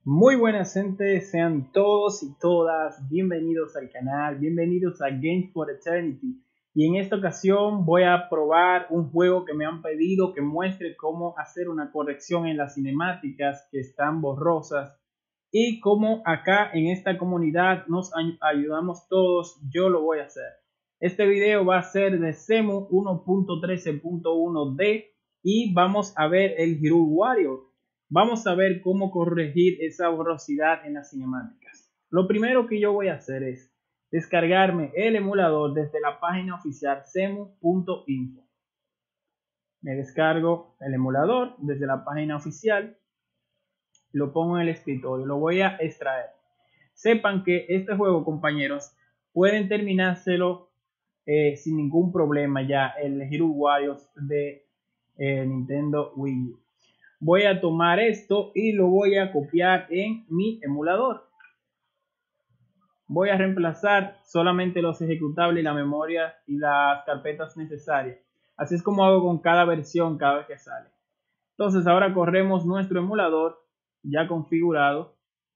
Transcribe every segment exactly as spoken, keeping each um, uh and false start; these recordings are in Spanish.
Muy buenas gente, sean todos y todas bienvenidos al canal, bienvenidos a Games for Eternity. Y en esta ocasión voy a probar un juego que me han pedido que muestre cómo hacer una corrección en las cinemáticas que están borrosas y cómo acá en esta comunidad nos ayudamos todos. Yo lo voy a hacer. Este video va a ser de Cemu uno punto trece punto uno D y vamos a ver el Hyrule Warriors. Vamos a ver cómo corregir esa borrosidad en las cinemáticas. Lo primero que yo voy a hacer es descargarme el emulador desde la página oficial cemu punto info. Me descargo el emulador desde la página oficial, lo pongo en el escritorio, lo voy a extraer. Sepan que este juego, compañeros, pueden terminárselo eh, sin ningún problema ya, el Hyrule Warriors de eh, Nintendo Wii U. Voy a tomar esto y lo voy a copiar en mi emulador. Voy a reemplazar solamente los ejecutables y la memoria y las carpetas necesarias. Así es como hago con cada versión cada vez que sale. Entonces ahora corremos nuestro emulador ya configurado,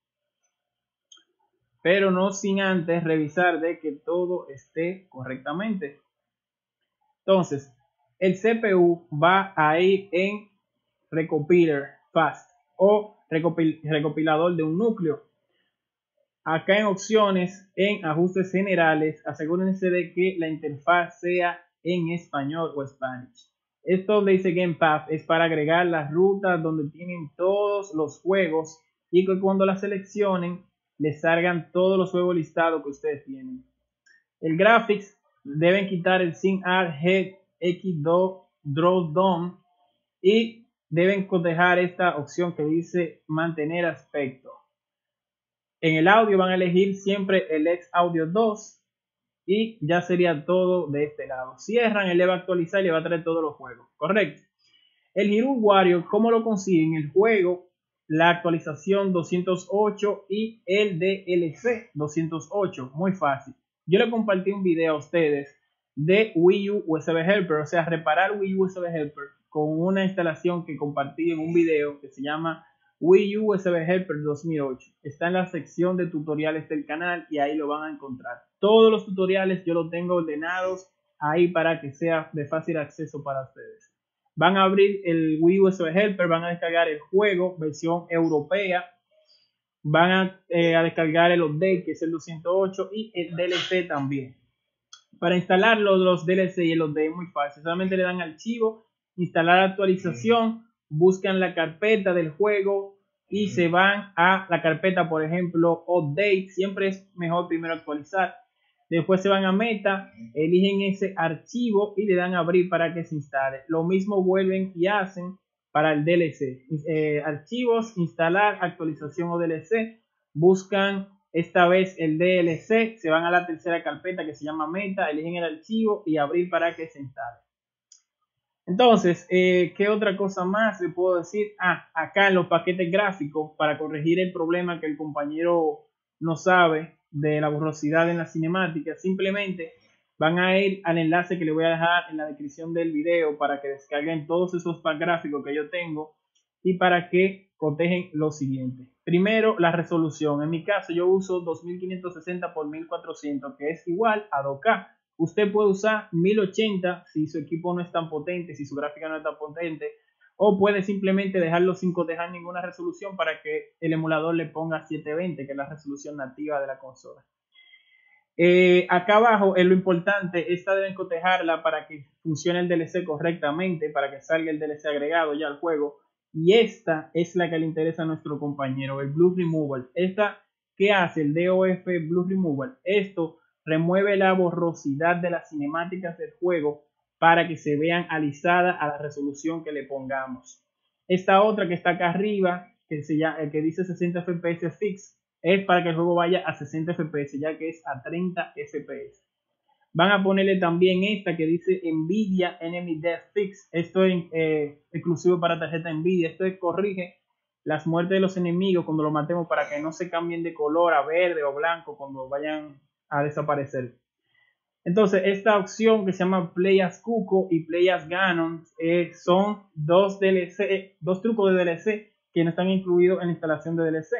pero no sin antes revisar de que todo esté correctamente. Entonces el C P U va a ir en Recopiler Fast o recopil recopilador de un núcleo. Acá en opciones, en ajustes generales, asegúrense de que la interfaz sea en español o Spanish. Esto donde dice Game Path es para agregar las rutas donde tienen todos los juegos y que cuando la seleccionen les salgan todos los juegos listados que ustedes tienen. El Graphics deben quitar el SynArt Head X dos Draw Down y deben cotejar esta opción que dice mantener aspecto. En el audio van a elegir siempre el X Audio dos y ya sería todo de este lado. Cierran, él le va a actualizar y le va a traer todos los juegos. Correcto. El Hyrule Warriors, ¿cómo lo consiguen? El juego, la actualización doscientos ocho y el D L C doscientos ocho. Muy fácil. Yo le compartí un video a ustedes de Wii U U S B Helper, o sea, reparar Wii U U S B Helper con una instalación que compartí en un video que se llama Wii U U S B Helper dos mil ocho. Está en la sección de tutoriales del canal y ahí lo van a encontrar. Todos los tutoriales yo los tengo ordenados ahí para que sea de fácil acceso para ustedes. Van a abrir el Wii U U S B Helper, van a descargar el juego versión europea, van a, eh, a descargar el update que es el doscientos ocho y el D L C también. Para instalar los, los D L C y el update es muy fácil, solamente le dan archivo, instalar actualización, buscan la carpeta del juego y se van a la carpeta, por ejemplo, update. Siempre es mejor primero actualizar. Después se van a meta, eligen ese archivo y le dan a abrir para que se instale. Lo mismo vuelven y hacen para el D L C. Eh, archivos, instalar, actualización o D L C. Buscan esta vez el D L C, se van a la tercera carpeta que se llama meta, eligen el archivo y abrir para que se instale. Entonces, eh, ¿qué otra cosa más le puedo decir? Ah, acá en los paquetes gráficos, para corregir el problema que el compañero no sabe de la borrosidad en la cinemática, simplemente van a ir al enlace que le voy a dejar en la descripción del video para que descarguen todos esos packs gráficos que yo tengo y para que cotejen lo siguiente. Primero, la resolución. En mi caso, yo uso dos mil quinientos sesenta por mil cuatrocientos, que es igual a dos K. Usted puede usar mil ochenta si su equipo no es tan potente, si su gráfica no es tan potente, o puede simplemente dejarlo sin cotejar ninguna resolución para que el emulador le ponga setecientos veinte, que es la resolución nativa de la consola. Eh, acá abajo es lo importante, esta deben cotejarla para que funcione el D L C correctamente, para que salga el D L C agregado ya al juego. Y esta es la que le interesa a nuestro compañero, el Blue Removal. Esta, ¿qué hace el D O F Blue Removal? Esto remueve la borrosidad de las cinemáticas del juego para que se vean alisadas a la resolución que le pongamos. Esta otra que está acá arriba, que, se llama, que dice sesenta F P S Fix, es para que el juego vaya a sesenta F P S, ya que es a treinta F P S. Van a ponerle también esta que dice Nvidia Enemy Death Fix. Esto es eh, exclusivo para tarjeta Nvidia. Esto es, corrige las muertes de los enemigos cuando los matemos para que no se cambien de color a verde o blanco cuando vayan a desaparecer. Entonces, esta opción que se llama Play as Cuco y Play as Ganon eh, son dos D L C, dos trucos de D L C que no están incluidos en la instalación de D L C.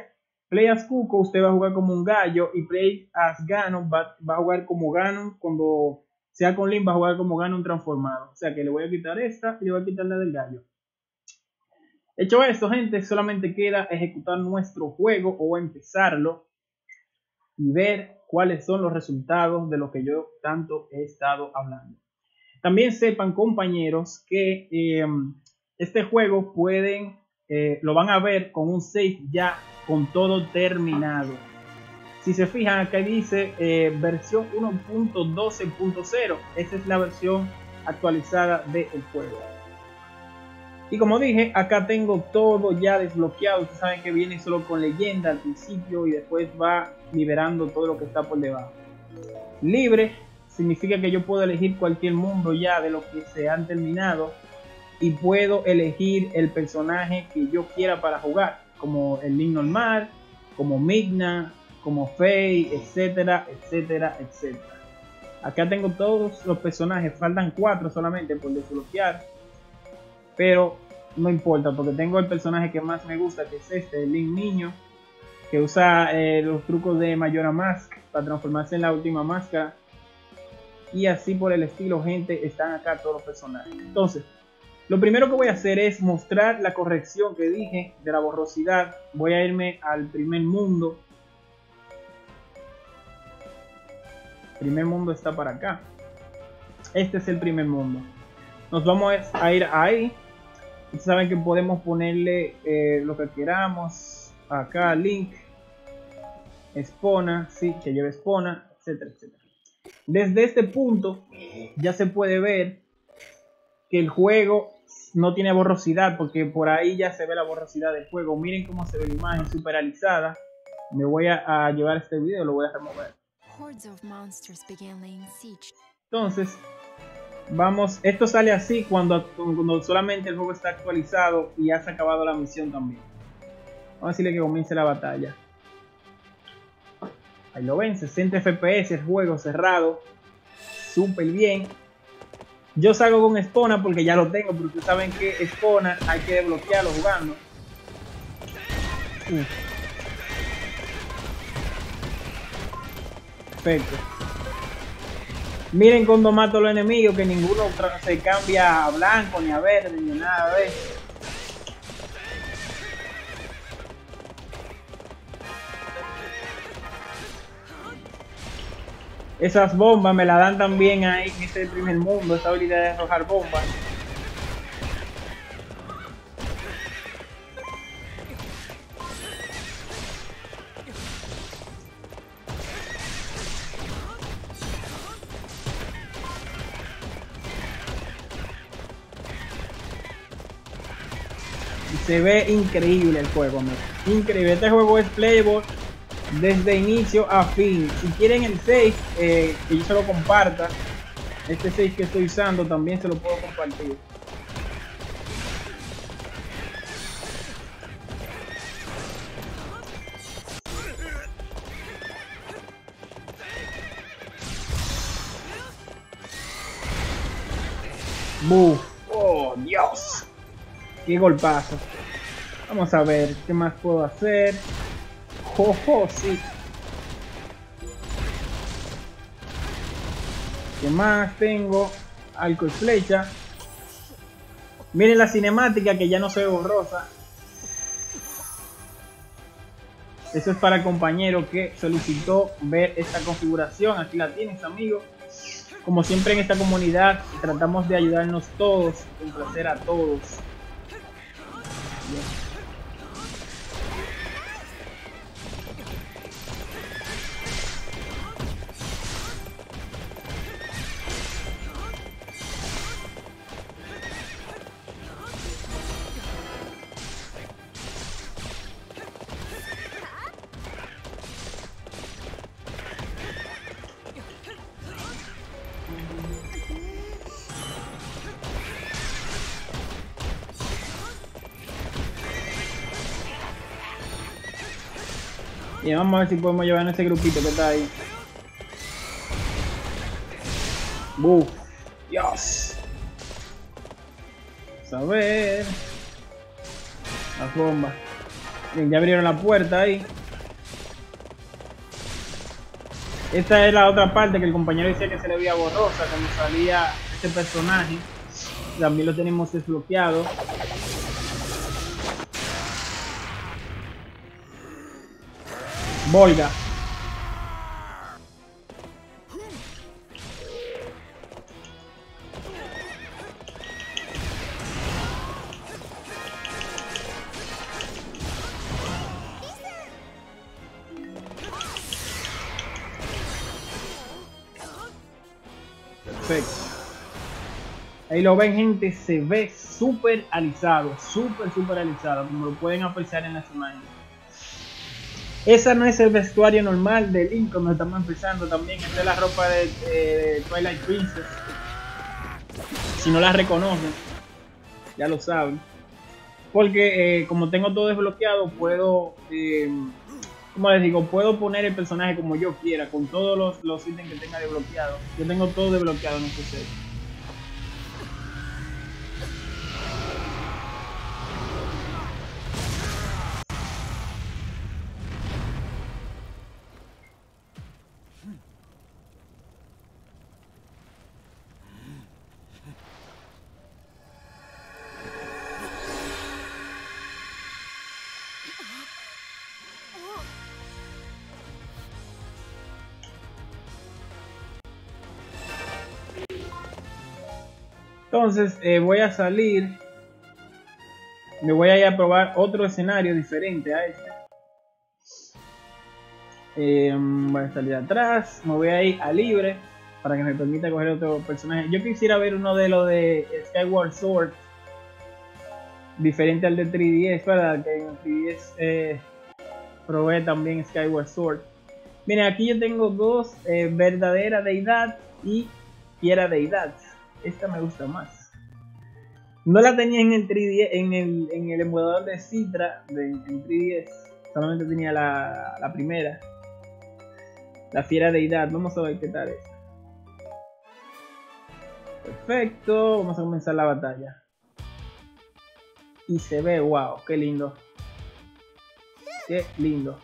Play as Cuco, usted va a jugar como un gallo. Y Play as Ganon va, va a jugar como Ganon. Cuando sea con Link va a jugar como Ganon transformado. O sea que le voy a quitar esta y le voy a quitar la del gallo. Hecho esto, gente, solamente queda ejecutar nuestro juego o empezarlo y ver cuáles son los resultados de lo que yo tanto he estado hablando. También sepan, compañeros, que eh, este juego pueden, eh, lo van a ver con un save ya con todo terminado. Si se fijan, acá dice eh, versión uno punto doce punto cero. Esa es la versión actualizada del juego. Y como dije, acá tengo todo ya desbloqueado. Ustedes saben que viene solo con leyenda al principio y después va liberando todo lo que está por debajo. Libre significa que yo puedo elegir cualquier mundo ya de lo que se han terminado. Y puedo elegir el personaje que yo quiera para jugar. Como el Link normal, como Midna, como Faye, etcétera, etcétera, etcétera. Acá tengo todos los personajes. Faltan cuatro solamente por desbloquear. Pero no importa porque tengo el personaje que más me gusta, que es este, el Link niño, que usa eh, los trucos de Majora Mask para transformarse en la última máscara. Y así por el estilo, gente, están acá todos los personajes. Entonces, lo primero que voy a hacer es mostrar la corrección que dije de la borrosidad. Voy a irme al primer mundo. El primer mundo está para acá. Este es el primer mundo. Nos vamos a ir ahí. Saben que podemos ponerle eh, lo que queramos. Acá Link, Espona, sí, que lleve Espona, etcétera, etcétera. Desde este punto ya se puede ver que el juego no tiene borrosidad, porque por ahí ya se ve la borrosidad del juego. Miren cómo se ve la imagen super alisada. Me voy a, a llevar este video, lo voy a remover. Entonces vamos, esto sale así cuando, cuando solamente el juego está actualizado y has acabado la misión también. Vamos a decirle que comience la batalla. Ahí lo ven, sesenta F P S, el juego cerrado. Súper bien. Yo salgo con Espona porque ya lo tengo, pero ustedes saben que Espona hay que desbloquearlo jugando. Uh. Perfecto. Miren cuando mato a los enemigos que ninguno se cambia a blanco ni a verde ni nada de eso. Esas bombas me las dan también ahí en este primer mundo, esta habilidad de arrojar bombas. Se ve increíble el juego, amigo. Increíble. Este juego es playable desde inicio a fin. Si quieren el save, eh, que yo se lo comparta. Este save que estoy usando también se lo puedo compartir. ¡Buf! ¡Oh, Dios! ¡Qué golpazo! Vamos a ver qué más puedo hacer. ¡Jojo! Sí. ¿Qué más tengo? Arco y flecha. Miren la cinemática que ya no se ve borrosa. Eso es para el compañero que solicitó ver esta configuración. Aquí la tienes, amigo. Como siempre en esta comunidad tratamos de ayudarnos todos, complacer a todos. Bien. Y vamos a ver si podemos llevar a ese grupito que está ahí. ¡Buf! ¡Dios! Vamos a ver. Las bombas. Bien, ya abrieron la puerta ahí. Esta es la otra parte que el compañero decía que se le veía borrosa cuando salía este personaje. También lo tenemos desbloqueado. Volga. Perfecto. Ahí lo ven, gente, se ve súper alisado, súper, súper alisado, como lo pueden apreciar en las imágenes. Esa no es el vestuario normal de Link cuando estamos empezando. También esta es la ropa de, de Twilight Princess. Si no la reconocen, ya lo saben. Porque eh, como tengo todo desbloqueado, puedo, eh, como les digo, puedo poner el personaje como yo quiera, con todos los, los ítems que tenga desbloqueados. Yo tengo todo desbloqueado en este set. Entonces eh, voy a salir, me voy a ir a probar otro escenario diferente a este. Eh, voy a salir atrás, me voy a ir a libre para que me permita coger otro personaje. Yo quisiera ver uno de los de Skyward Sword, diferente al de tres D S, ¿verdad? Que en tres D S eh, probé también Skyward Sword. Miren, aquí yo tengo dos, eh, verdadera deidad y fiera deidad. Esta me gusta más. No la tenía en el tres D S, en el, en el emulador de Citra de, en tres D S. Solamente tenía la, la primera. La fiera deidad. Vamos a ver qué tal es. Perfecto. Vamos a comenzar la batalla. Y se ve, wow, qué lindo. Qué lindo.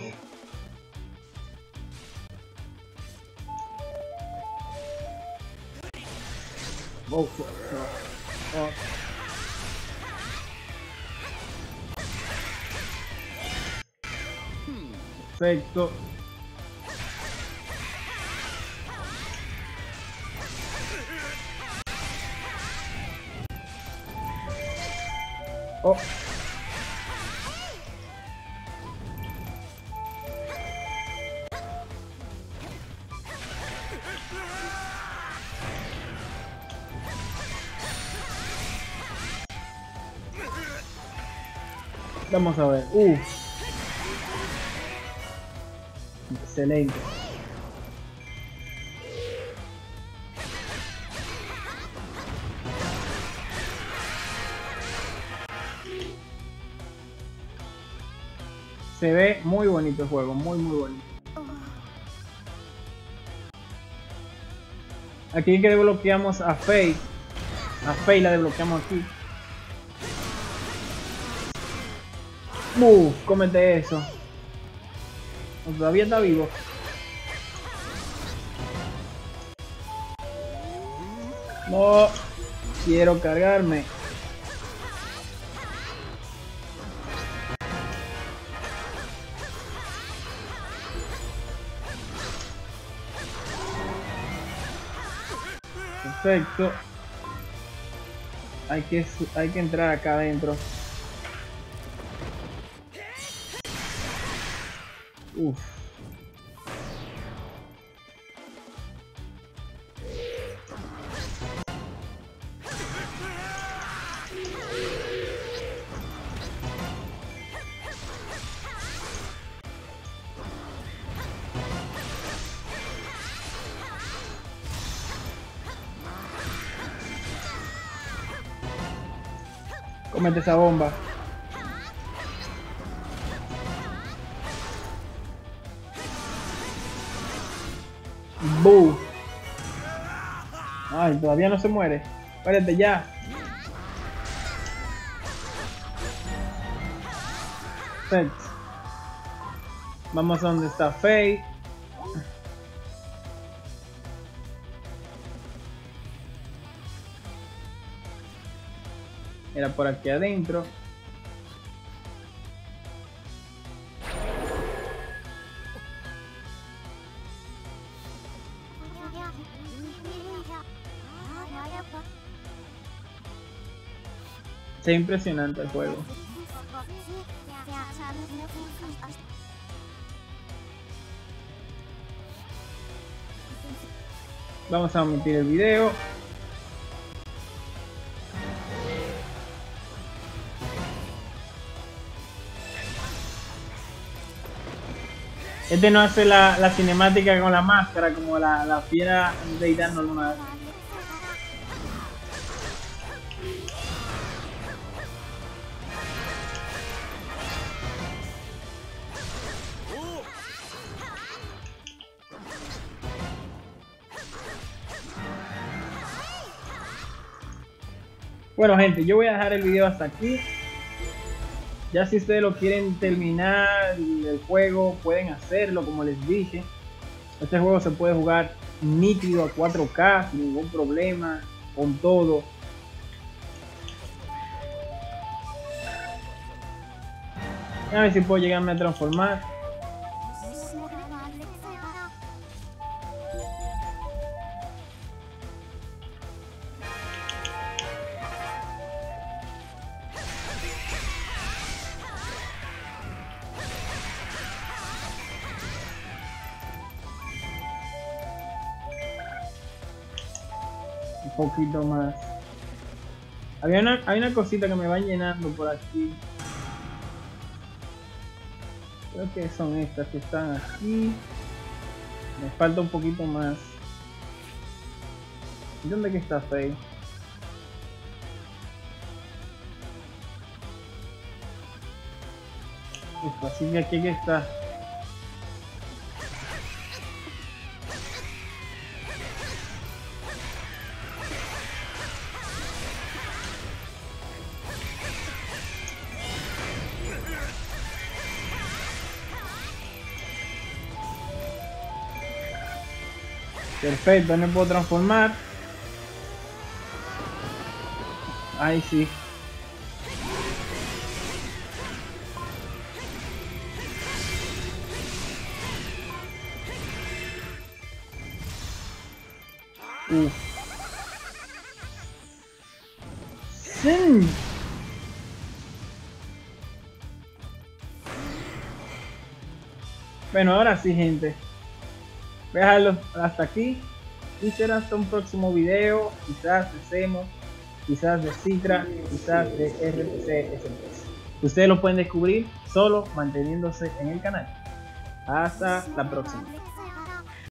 Oh, oh, oh. Perfecto. Oh. Vamos a ver. Uh. Excelente. Se ve muy bonito el juego, muy muy bonito. Aquí que desbloqueamos a Faye. A Faye la desbloqueamos aquí. Uf, cómete eso. Todavía está vivo. No quiero cargarme. Perfecto. Hay que, hay que entrar acá adentro. Uf. Cómete esa bomba. ¡Boo! Ay, todavía no se muere. Espérate ya. Perfecto. Vamos a donde está Faye. Era por aquí adentro. Es impresionante el juego. Vamos a omitir el video. Este no hace la, la cinemática con la máscara como la, la fiera deidad normal. Bueno gente, yo voy a dejar el video hasta aquí. Ya si ustedes lo quieren terminar el juego, pueden hacerlo como les dije. Este juego se puede jugar nítido a cuatro K sin ningún problema, con todo. A ver si puedo llegarme a transformar. Un poquito más. Había una, hay una cosita que me van llenando por aquí. Creo que son estas que están aquí. Me falta un poquito más. ¿Dónde que está Faye? Esto, así que aquí que está. Perfecto, me puedo transformar. Ahí sí. Uf. Sí. Bueno, ahora sí gente. Voy a dejarlo hasta aquí y será hasta un próximo video, quizás de Semo, quizás de Citra, quizás de R P C S P S. Ustedes lo pueden descubrir solo manteniéndose en el canal. Hasta la próxima.